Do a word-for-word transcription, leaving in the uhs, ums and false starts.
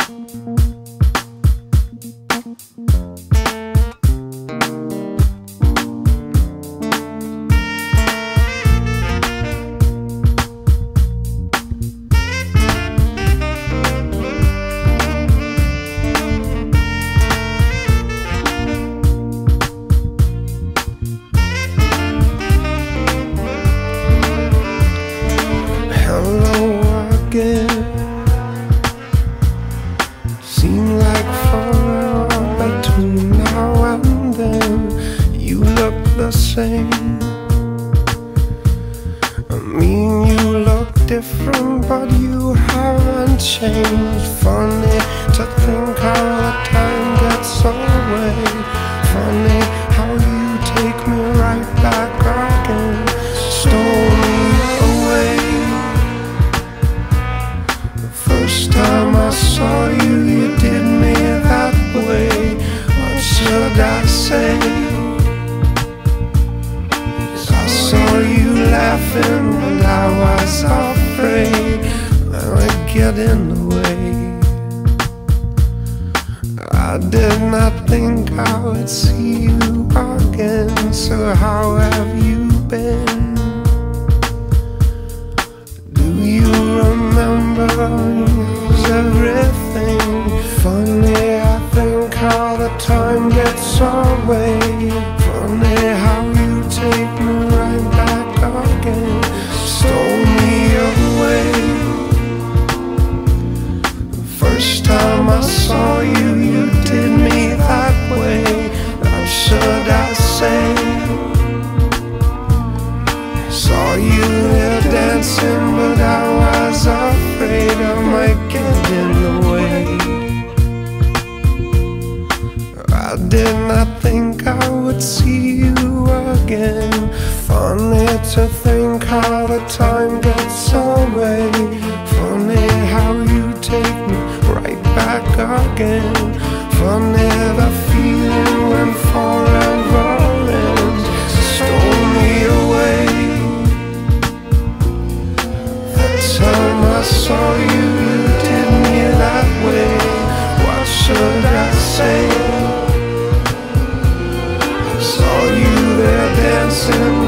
Seem like forever between now and then. You look the same. I mean, you look different, but you haven't changed. Funny to think how the time gets away. Funny how you take me right back again. Stole me away. The first time I saw you, you did me that way. What should I say? 'Cause I saw you laughing and I was afraid that I'd get in the way. I did not think I would see you again. So how have you been? Do you remember everything? Funny, I think how the time gets away. Funny how you take me right back again. Stole me away. The first time I saw you, you did me that way. How should I say? Saw you there dancing, but I was afraid I might get in the way. I did not think I would see you again. Funny to think how the time gets away. Funny how you take me right back again. Funny the feeling when forever ends. Stole me away. Time I saw you, you did me that way. What should I say? I saw you there dancing,